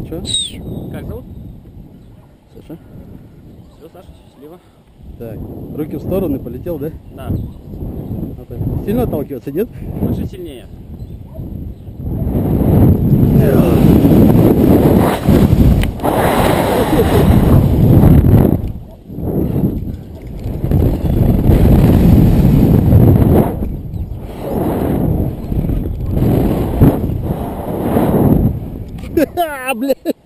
Че? Как зовут? Саша? Все, Саша, счастливо. Так, руки в стороны, полетел, да? Да. Вот так. Сильно отталкиваться, нет? Выше, сильнее. Блядь.